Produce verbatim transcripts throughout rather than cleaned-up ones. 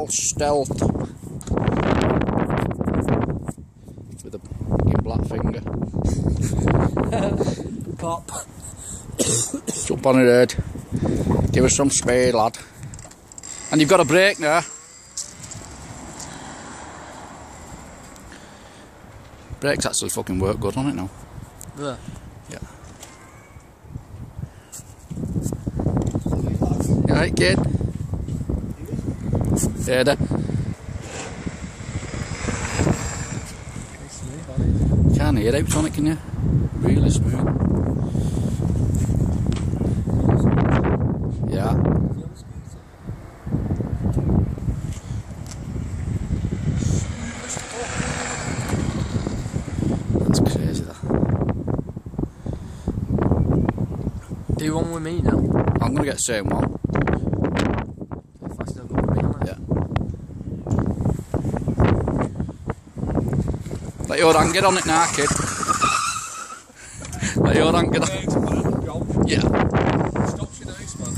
all stealth with a fucking black finger. Pop. Jump on her head. Give us some speed, lad. And you've got a brake now. Brakes actually fucking work good on it now. Yeah. Yeah. You alright, kid? Yeah, there. Can't hear out on it, can you? Really smooth. Yeah. That's crazy, that. Do one with me now. I'm gonna get the same one. If I still go with me on it. Yeah. Let your hand get on it now, kid. Let your hand get on it. Yeah. Stops you nice, man.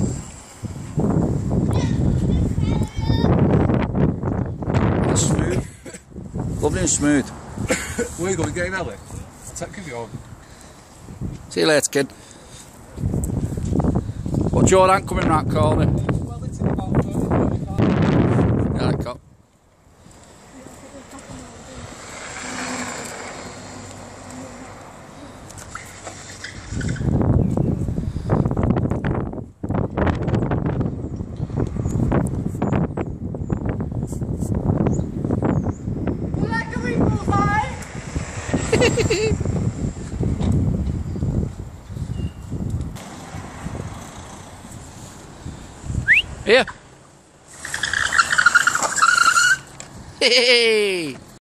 That's smooth. Lovely and smooth. Where you going, game alley? Take you on. See you later, kid. Watch your hand coming round corner. Well, it's in about thirty, forty-five. Yeah, that cop. Here. Hey.